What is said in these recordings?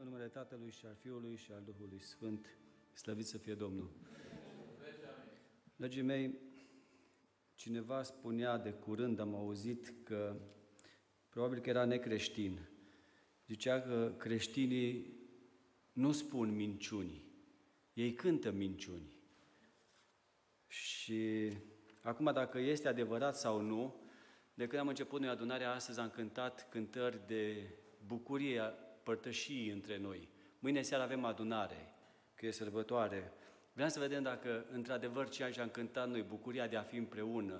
În numele Tatălui și al Fiului și al Duhului Sfânt, slăvit să fie Domnul. Dragii mei, cineva spunea de curând, am auzit că probabil că era necreștin. Zicea că creștinii nu spun minciuni, ei cântă minciuni. Și acum, dacă este adevărat sau nu, de când am început noi adunarea astăzi, am cântat cântări de bucurie, părtășii între noi. Mâine seara avem adunare, că e sărbătoare. Vreau să vedem dacă, într-adevăr, ceea ce am cântat noi, bucuria de a fi împreună,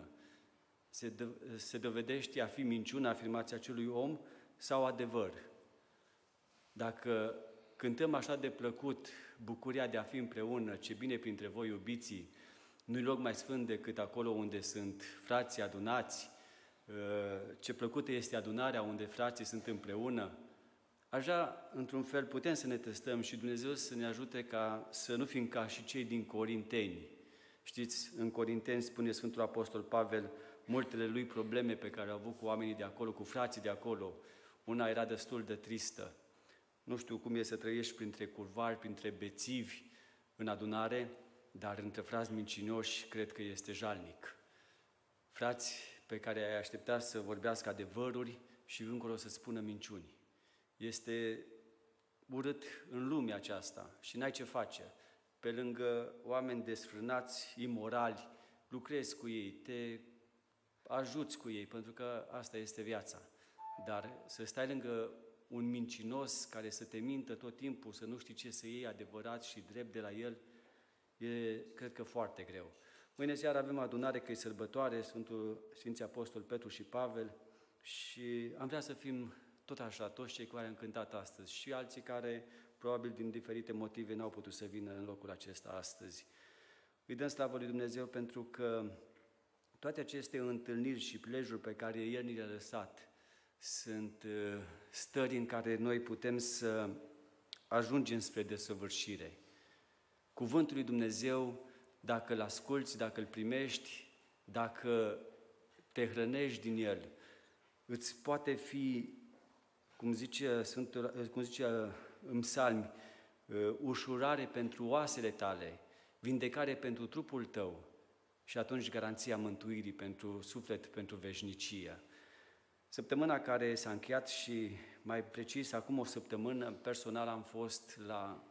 se dovedește a fi minciună, afirmația acelui om, sau adevăr. Dacă cântăm așa de plăcut bucuria de a fi împreună, ce bine printre voi, iubiții, nu-i loc mai sfânt decât acolo unde sunt frații adunați, ce plăcută este adunarea unde frații sunt împreună. Așa, într-un fel, putem să ne testăm și Dumnezeu să ne ajute ca să nu fim ca și cei din Corinteni. Știți, în Corinteni spune Sfântul Apostol Pavel multele lui probleme pe care au avut cu oamenii de acolo, cu frații de acolo. Una era destul de tristă. Nu știu cum e să trăiești printre curvari, printre bețivi în adunare, dar între frați mincinoși cred că este jalnic. Frați pe care ai aștepta să vorbească adevăruri și încolo să spună minciuni. Este urât în lumea aceasta și n-ai ce face. Pe lângă oameni desfrânați, imorali, lucrezi cu ei, te ajuți cu ei, pentru că asta este viața. Dar să stai lângă un mincinos care să te mintă tot timpul, să nu știi ce să iei adevărat și drept de la el, e, cred că, foarte greu. Mâine seara avem adunare, că e sărbătoare, Sfinții Apostoli Petru și Pavel, și am vrea să fim tot așa, toți cei care am cântat astăzi și alții care, probabil din diferite motive, n-au putut să vină în locul acesta astăzi. Îi dăm slavă lui Dumnezeu pentru că toate aceste întâlniri și plejuri pe care El ni le-a lăsat sunt stări în care noi putem să ajungem spre desăvârșire. Cuvântul lui Dumnezeu, dacă îl asculți, dacă îl primești, dacă te hrănești din el, îți poate fi, cum zice în psalmi, ușurare pentru oasele tale, vindecare pentru trupul tău și atunci garanția mântuirii pentru suflet, pentru veșnicie. Săptămâna care s-a încheiat și mai precis acum o săptămână, personal am fost la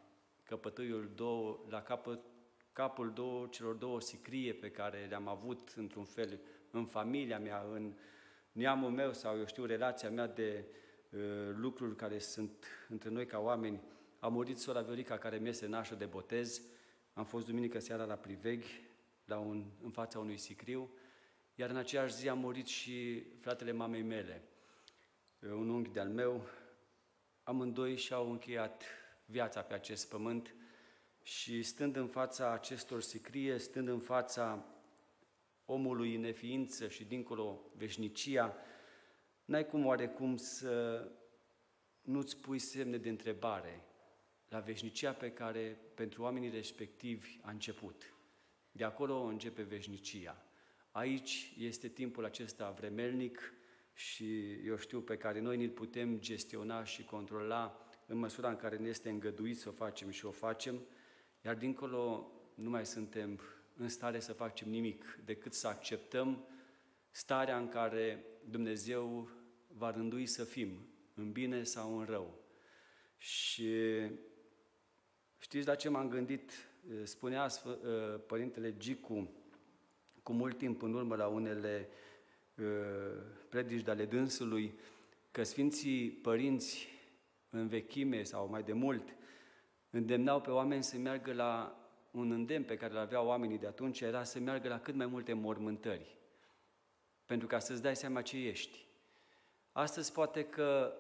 capul celor două sicrie pe care le-am avut într-un fel în familia mea, în neamul meu sau, eu știu, relația mea de lucruri care sunt între noi ca oameni. A murit sora Viorica, care mi este nașă de botez. Am fost duminică seara la Priveghi, în fața unui sicriu, iar în aceeași zi a murit și fratele mamei mele, un unghi de-al meu. Amândoi și-au încheiat viața pe acest pământ și stând în fața acestor sicrie, stând în fața omului în neființă și dincolo veșnicia, n-ai cum oarecum să nu-ți pui semne de întrebare la veșnicia pe care pentru oamenii respectivi a început. De acolo începe veșnicia. Aici este timpul acesta vremelnic și, eu știu, pe care noi ni-l putem gestiona și controla în măsura în care ne este îngăduit să o facem și o facem, iar dincolo nu mai suntem în stare să facem nimic decât să acceptăm starea în care Dumnezeu va rândui să fim, în bine sau în rău. Și știți la ce m-am gândit? Spunea Părintele Gicu cu mult timp în urmă la unele predici de ale dânsului, că Sfinții Părinți în vechime sau mai de mult îndemnau pe oameni să meargă la un îndemn pe care îl aveau oamenii de atunci, era să meargă la cât mai multe mormântări, pentru ca să-ți dai seama ce ești. Astăzi poate că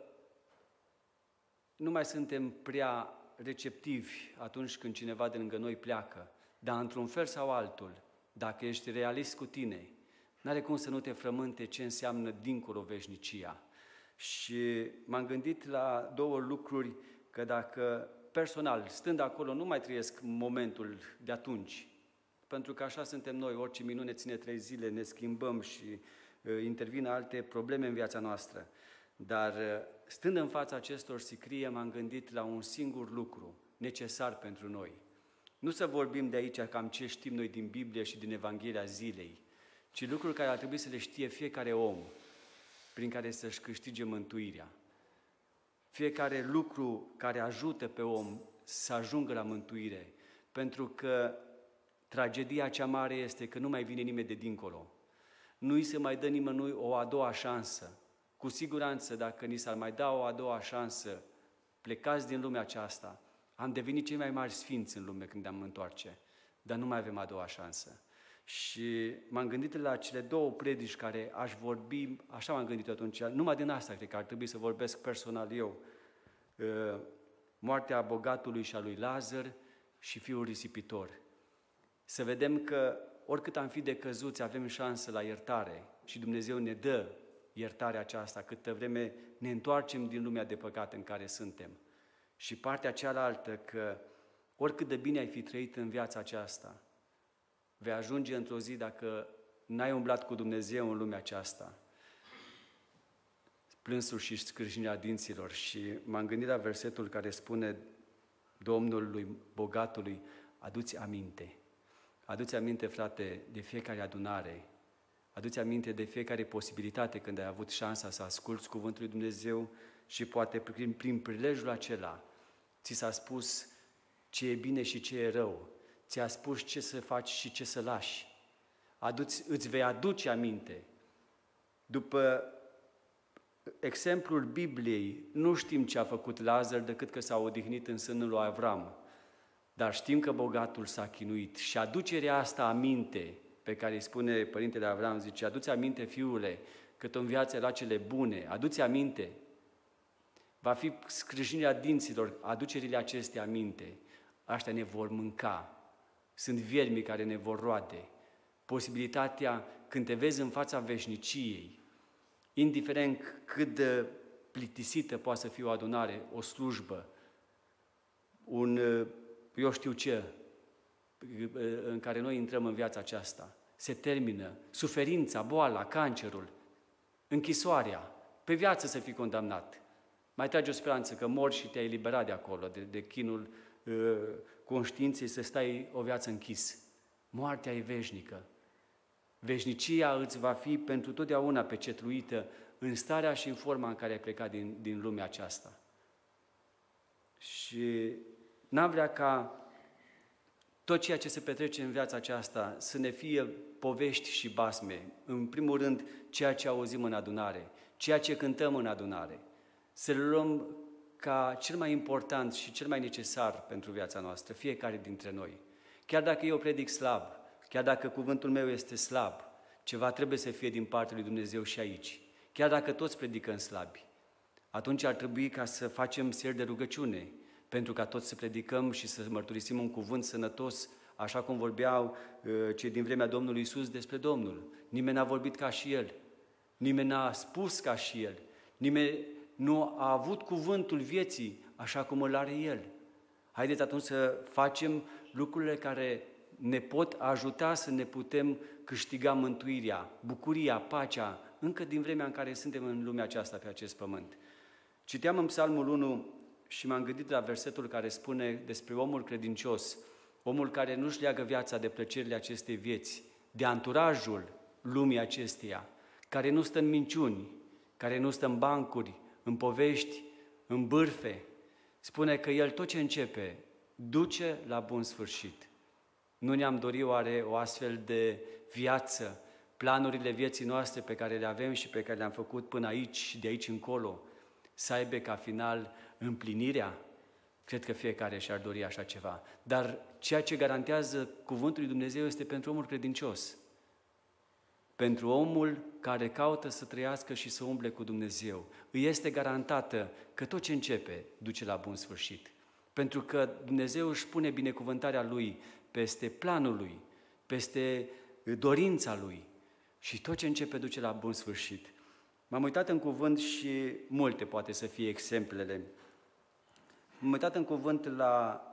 nu mai suntem prea receptivi atunci când cineva de lângă noi pleacă, dar într-un fel sau altul, dacă ești realist cu tine, n-are cum să nu te frământe ce înseamnă dincolo veșnicia. Și m-am gândit la două lucruri, că dacă personal, stând acolo, nu mai trăiesc momentul de atunci, pentru că așa suntem noi, orice minune ține 3 zile, ne schimbăm și intervin alte probleme în viața noastră. Dar stând în fața acestor sicrie, m-am gândit la un singur lucru necesar pentru noi. Nu să vorbim de aici cam ce știm noi din Biblie și din Evanghelia zilei, ci lucruri care ar trebui să le știe fiecare om, prin care să-și câștige mântuirea. Fiecare lucru care ajută pe om să ajungă la mântuire, pentru că tragedia cea mare este că nu mai vine nimeni de dincolo. Nu îi se mai dă nimănui o a doua șansă. Cu siguranță, dacă ni s-ar mai da o a doua șansă, plecați din lumea aceasta, am devenit cei mai mari sfinți în lume când ne-am întoarce, dar nu mai avem a doua șansă. Și m-am gândit la cele două predici care aș vorbi, așa m-am gândit atunci, numai din asta cred că ar trebui să vorbesc personal eu. Moartea bogatului și a lui Lazar și fiul risipitor. Să vedem că oricât am fi de căzuți, avem șansă la iertare și Dumnezeu ne dă iertarea aceasta câtă vreme ne întoarcem din lumea de păcat în care suntem. Și partea cealaltă că oricât de bine ai fi trăit în viața aceasta, vei ajunge într-o zi dacă n-ai umblat cu Dumnezeu în lumea aceasta. Plânsul și scrâșnirea dinților. Și m-am gândit la versetul care spune Domnului bogatului, adu-ți aminte. Adu-ți aminte, frate, de fiecare adunare. Adu-ți aminte de fiecare posibilitate când ai avut șansa să asculți cuvântul lui Dumnezeu și poate prin prilejul acela ți s-a spus ce e bine și ce e rău. Ți-a spus ce să faci și ce să lași. Îți vei aduce aminte. După exemplul Bibliei, nu știm ce a făcut Lazar decât că s-a odihnit în sânul lui Avram. Dar știm că bogatul s-a chinuit și aducerea asta aminte, pe care îi spune părintele Avram, zice, adu-ți aminte, fiule, că tu în viață la cele bune, adu-ți aminte. Va fi scrâșnirea dinților, aducerile acestea aminte. Aștia ne vor mânca. Sunt viermi care ne vor roade. Posibilitatea, când te vezi în fața veșniciei, indiferent cât de plictisită poate să fie o adunare, o slujbă, eu știu ce, în care noi intrăm în viața aceasta, se termină suferința, boala, cancerul, închisoarea, pe viață să fii condamnat. Mai tragi o speranță că mori și te-ai eliberat de acolo, de chinul conștiinței să stai o viață închis. Moartea e veșnică. Veșnicia îți va fi pentru totdeauna pecetluită în starea și în forma în care ai plecat din lumea aceasta. Și n-am vrea ca tot ceea ce se petrece în viața aceasta să ne fie povești și basme. În primul rând, ceea ce auzim în adunare, ceea ce cântăm în adunare. Să le luăm ca cel mai important și cel mai necesar pentru viața noastră, fiecare dintre noi. Chiar dacă eu predic slab, chiar dacă cuvântul meu este slab, ceva trebuie să fie din partea lui Dumnezeu și aici. Chiar dacă toți predicăm slabi, atunci ar trebui ca să facem seri de rugăciune, pentru ca toți să predicăm și să mărturisim un cuvânt sănătos, așa cum vorbeau cei din vremea Domnului Iisus despre Domnul. Nimeni n-a vorbit ca și El, nimeni n-a spus ca și El, nimeni nu a avut cuvântul vieții așa cum îl are El. Haideți atunci să facem lucrurile care ne pot ajuta să ne putem câștiga mântuirea, bucuria, pacea, încă din vremea în care suntem în lumea aceasta pe acest pământ. Citeam în Psalmul 1 și m-am gândit la versetul care spune despre omul credincios, omul care nu-și leagă viața de plăcerile acestei vieți, de anturajul lumii acesteia, care nu stă în minciuni, care nu stă în bancuri, în povești, în bârfe. Spune că el tot ce începe duce la bun sfârșit. Nu ne-am dorit oare o astfel de viață, planurile vieții noastre pe care le avem și pe care le-am făcut până aici și de aici încolo, să aibă ca final împlinirea? Cred că fiecare și-ar dori așa ceva. Dar ceea ce garantează cuvântul lui Dumnezeu este pentru omul credincios. Pentru omul care caută să trăiască și să umble cu Dumnezeu. Îi este garantată că tot ce începe duce la bun sfârșit. Pentru că Dumnezeu își pune binecuvântarea Lui peste planul Lui, peste dorința Lui. Și tot ce începe duce la bun sfârșit. M-am uitat în cuvânt și multe poate să fie exemplele. M-am uitat în cuvânt la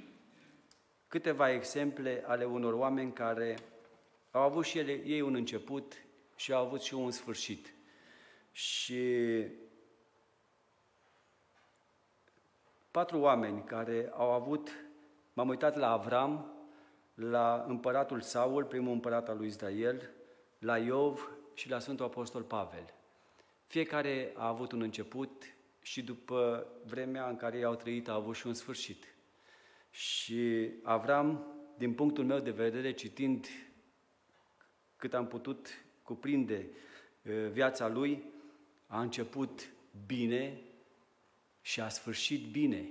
câteva exemple ale unor oameni care au avut și ei un început și au avut și un sfârșit. Și 4 oameni care au avut, m-am uitat la Avram, la împăratul Saul, primul împărat al lui Israel, la Iov și la Sfântul Apostol Pavel. Fiecare a avut un început și după vremea în care ei au trăit a avut și un sfârșit. Și Avram, din punctul meu de vedere, citind cât am putut cuprinde viața lui, a început bine și a sfârșit bine.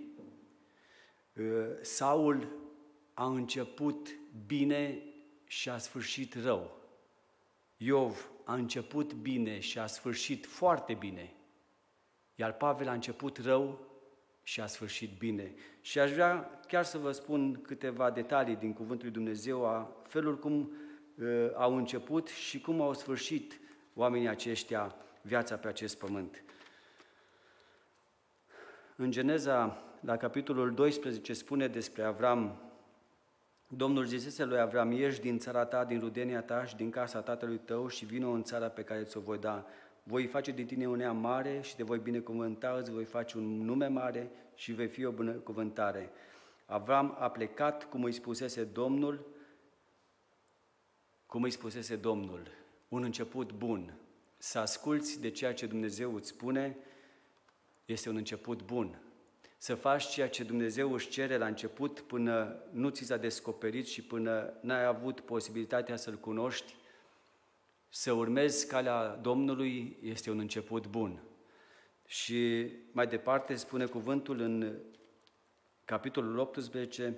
Saul a început bine și a sfârșit rău. Iov a început bine și a sfârșit foarte bine. Iar Pavel a început rău și a sfârșit bine. Și aș vrea chiar să vă spun câteva detalii din Cuvântul lui Dumnezeu, a felul cum au început și cum au sfârșit oamenii aceștia viața pe acest pământ. În Geneza, la capitolul 12, spune despre Avram: Domnul zisese lui Avram: ieși din țara ta, din rudenia ta și din casa tatălui tău și vino în țara pe care ți-o voi da. Voi face din tine un neam mare și te voi binecuvânta, îți voi face un nume mare și vei fi o binecuvântare. Avram a plecat cum îi spusese Domnul, un început bun. Să asculți de ceea ce Dumnezeu îți spune este un început bun. Să faci ceea ce Dumnezeu își cere la început până nu ți s-a descoperit și până n-ai avut posibilitatea să-L cunoști, să urmezi calea Domnului este un început bun. Și mai departe spune cuvântul în capitolul 18: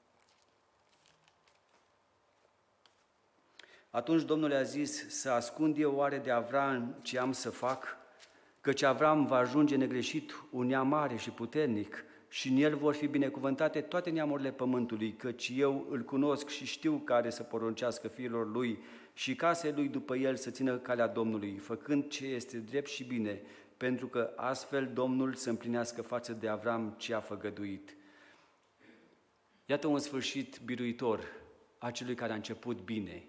Atunci Domnul a zis: să ascund eu oare de Avram ce am să fac? Căci Avram va ajunge negreșit un neam mare și puternic și în el vor fi binecuvântate toate neamurile pământului, căci eu îl cunosc și știu care să poruncească fiilor lui și casei lui după el să țină calea Domnului, făcând ce este drept și bine, pentru că astfel Domnul să împlinească față de Avram ce a făgăduit. Iată un sfârșit biruitor a celui care a început bine.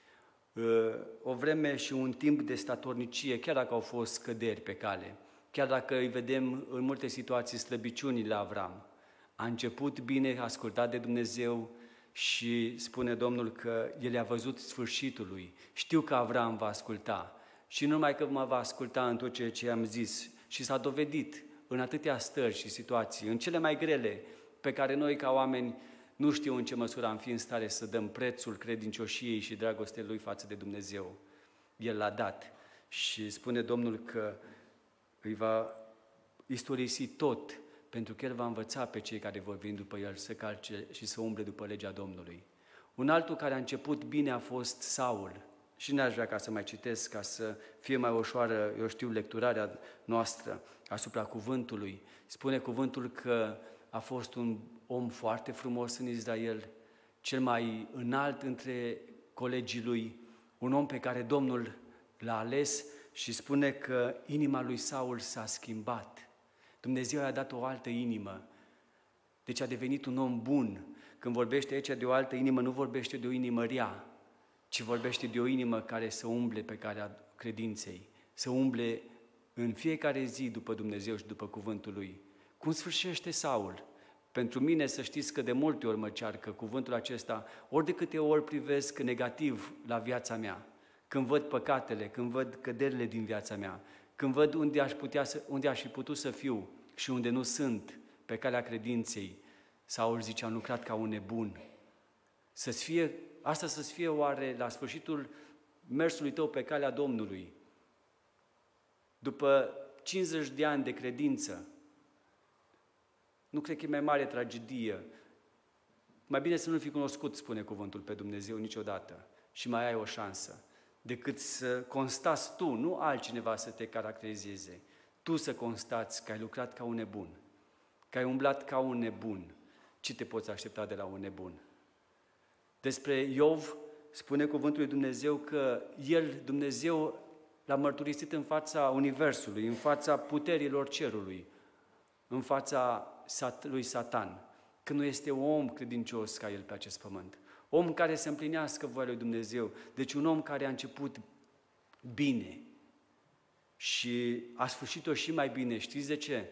O vreme și un timp de statornicie, chiar dacă au fost scăderi pe cale, chiar dacă îi vedem în multe situații slăbiciunile Avram. A început bine, a ascultat de Dumnezeu și spune Domnul că El a văzut sfârșitul lui. Știu că Avram va asculta și nu numai că mă va asculta în tot ceea ce am zis, și s-a dovedit în atâtea stări și situații, în cele mai grele, pe care noi ca oameni nu știu în ce măsură am fi în stare să dăm prețul credincioșiei și dragostei Lui față de Dumnezeu. El l-a dat și spune Domnul că îi va istorisi tot, pentru că El va învăța pe cei care vor veni după El să calce și să umble după legea Domnului. Un altul care a început bine a fost Saul. Și n-aș vrea ca să mai citesc, ca să fie mai ușoară, lecturarea noastră asupra cuvântului. Spune cuvântul că a fost un om foarte frumos în Israel, cel mai înalt între colegii lui, un om pe care Domnul l-a ales și spune că inima lui Saul s-a schimbat. Dumnezeu i-a dat o altă inimă, deci a devenit un om bun. Când vorbește aici de o altă inimă, nu vorbește de o inimă rea, ci vorbește de o inimă care să umble pe calea credinței, să umble în fiecare zi după Dumnezeu și după cuvântul Lui. Cum sfârșește Saul? Pentru mine să știți că de multe ori mă cearcă cuvântul acesta, ori de câte ori privesc negativ la viața mea, când văd păcatele, când văd căderile din viața mea, când văd unde aș fi putut să fiu și unde nu sunt pe calea credinței. Saul zice: am lucrat ca un nebun. Asta să-ți fie oare la sfârșitul mersului tău pe calea Domnului? După 50 de ani de credință, nu cred că e mai mare tragedie. Mai bine să nu fi cunoscut, spune cuvântul, pe Dumnezeu niciodată și mai ai o șansă, decât să constați tu, nu altcineva să te caracterizeze. Tu să constați că ai lucrat ca un nebun, că ai umblat ca un nebun. Ce te poți aștepta de la un nebun? Despre Iov spune cuvântul lui Dumnezeu că Dumnezeu, l-a mărturisit în fața universului, în fața puterilor cerului, în fața lui Satan, că nu este un om credincios ca el pe acest pământ. Om care să împlinească voia lui Dumnezeu. Deci un om care a început bine și a sfârșit-o și mai bine. Știți de ce?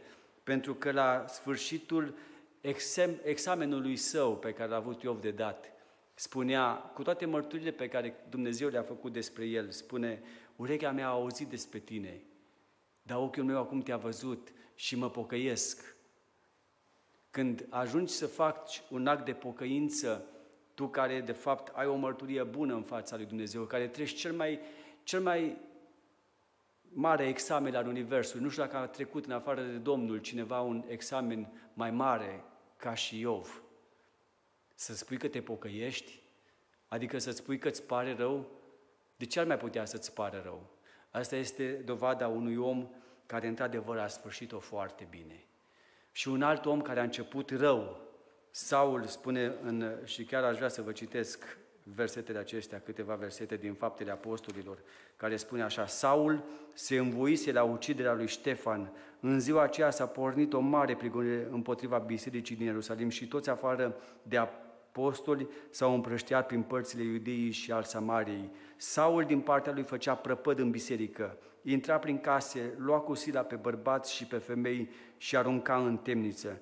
pentru că la sfârșitul examenului său pe care l-a avut Iov de dat, spunea, cu toate mărturile pe care Dumnezeu le-a făcut despre el, spune, urechea mea a auzit despre tine, dar ochiul meu acum te-a văzut și mă pocăiesc. Când ajungi să faci un act de pocăință, tu care de fapt ai o mărturie bună în fața lui Dumnezeu, care treci cel mai mare examen al Universului, nu știu dacă a trecut în afară de Domnul cineva un examen mai mare ca și Iov, să spui că te pocăiești, adică să spui că îți pare rău, de ce ar mai putea să-ți pare rău? Asta este dovada unui om care într-adevăr a sfârșit-o foarte bine. Și un alt om care a început rău, Saul spune, și chiar aș vrea să vă citesc versetele acestea, câteva versete din Faptele Apostolilor, care spune așa, Saul se învoise la uciderea lui Ștefan. În ziua aceea s-a pornit o mare prigonire împotriva bisericii din Ierusalim și toți afară de apostoli s-au împrăștiat prin părțile Iudeii și al Samariei. Saul din partea lui făcea prăpăd în biserică, intra prin case, lua cu sila pe bărbați și pe femei și arunca în temniță.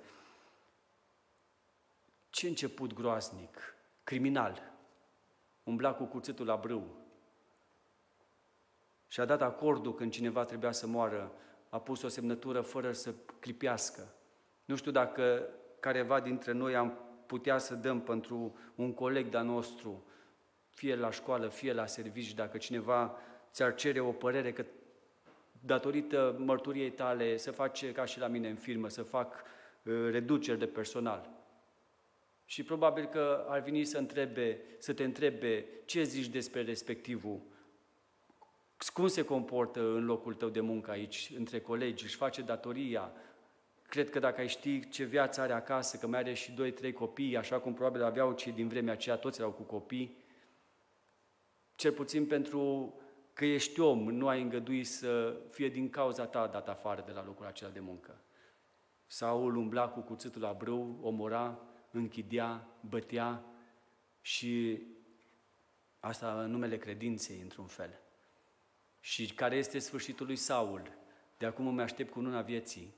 Ce început groaznic, criminal, umbla cu cuțitul la brâu și a dat acordul când cineva trebuia să moară, a pus o semnătură fără să clipească. Nu știu dacă careva dintre noi am putea să dăm pentru un coleg de-a nostru, fie la școală, fie la serviciu, dacă cineva ți-ar cere o părere că datorită mărturiei tale să face ca și la mine în firmă, să fac reduceri de personal. Și probabil că ar veni să te întrebe ce zici despre respectivul, cum se comportă în locul tău de muncă aici, între colegi, își face datoria. Cred că dacă ai ști ce viață are acasă, că mai are și 2-3 copii, așa cum probabil aveau cei din vremea aceea, toți erau cu copii, cel puțin pentru că ești om, nu ai îngăduit să fie din cauza ta dat afară de la locul acela de muncă. Saul umbla cu cuțitul la brâu, omora, închidea, bătea și asta în numele credinței, într-un fel. Și care este sfârșitul lui Saul? De acum îmi aștept cu luna vieții.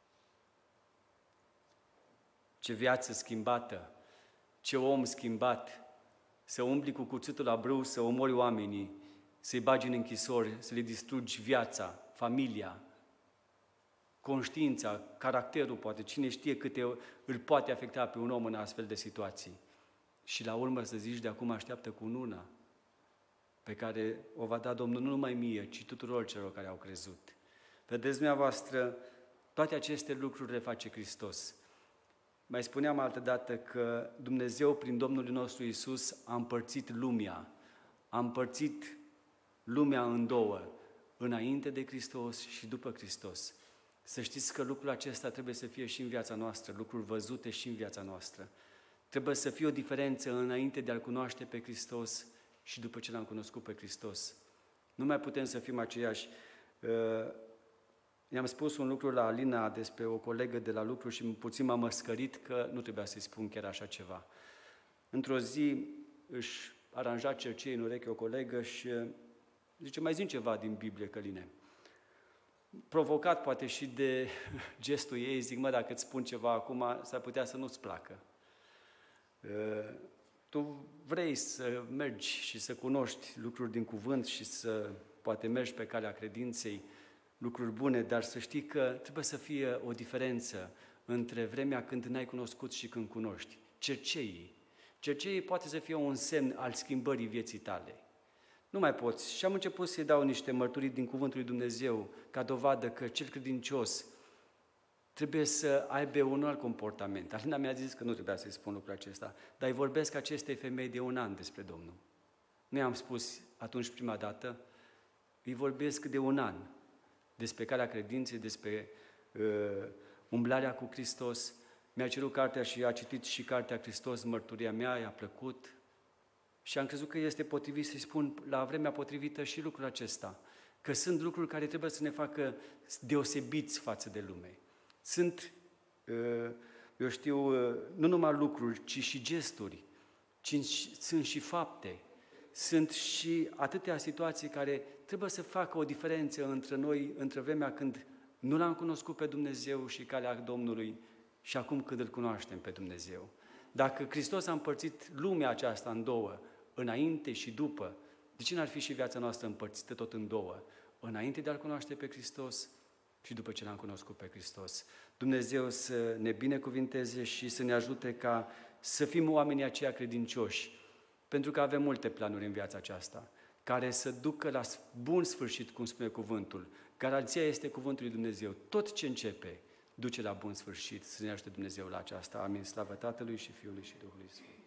Ce viață schimbată, ce om schimbat, să umbli cu cuțitul la brâu, să omori oamenii, să-i bagi în închisori, să le distrugi viața, familia, conștiința, caracterul, poate, cine știe câte îl poate afecta pe un om în astfel de situații. Și la urmă să zici, de acum așteaptă cununa pe care o va da Domnul nu numai mie, ci tuturor celor care au crezut. Vedeți dumneavoastră, toate aceste lucruri le face Hristos. Mai spuneam altădată că Dumnezeu, prin Domnul nostru Iisus, a împărțit lumea în două, înainte de Hristos și după Hristos. Să știți că lucrul acesta trebuie să fie și în viața noastră, lucruri văzute și în viața noastră. Trebuie să fie o diferență înainte de a-L cunoaște pe Hristos și după ce L-am cunoscut pe Hristos. Nu mai putem să fim aceiași. I-am spus un lucru la Alina despre o colegă de la lucru și puțin m-a măscărit că nu trebuia să-i spun chiar așa ceva. Într-o zi își aranja cercei în ureche o colegă și zice, mai zi ceva din Biblie, Căline. Provocat poate și de gestul ei, zic, dacă îți spun ceva acum, s-ar putea să nu-ți placă. Tu vrei să mergi și să cunoști lucruri din cuvânt și să poate mergi pe calea credinței, lucruri bune, dar să știi că trebuie să fie o diferență între vremea când n-ai cunoscut și când cunoști. Cerceii poate să fie un semn al schimbării vieții tale. Nu mai poți. Și am început să-i dau niște mărturii din Cuvântul lui Dumnezeu ca dovadă că cel credincios trebuie să aibă un alt comportament. Alina mi-a zis că nu trebuia să-i spun lucrul acesta, dar îi vorbesc acestei femei de 1 an despre Domnul. Nu i-am spus atunci prima dată, îi vorbesc de 1 an despre calea credinței, despre umblarea cu Hristos. Mi-a cerut cartea și a citit și cartea Hristos, mărturia mea, i-a plăcut. Și am crezut că este potrivit să-i spun la vremea potrivită și lucrul acesta. Că sunt lucruri care trebuie să ne facă deosebiți față de lume. Sunt, nu numai lucruri, ci și gesturi, sunt și fapte. Sunt și atâtea situații care trebuie să facă o diferență între noi, între vremea când Nu l-am cunoscut pe Dumnezeu și calea Domnului și acum când îl cunoaștem pe Dumnezeu. Dacă Hristos a împărțit lumea aceasta în două, înainte și după, de ce n-ar fi și viața noastră împărțită tot în două? Înainte de a-L cunoaște pe Hristos și după ce l-am cunoscut pe Hristos. Dumnezeu să ne binecuvinteze și să ne ajute ca să fim oamenii aceia credincioși, pentru că avem multe planuri în viața aceasta, care să ducă la bun sfârșit, cum spune cuvântul. Garanția este cuvântul lui Dumnezeu. Tot ce începe duce la bun sfârșit. Să ne ajute Dumnezeu la aceasta. Amin. Slavă Tatălui și Fiului și Duhului Sfânt.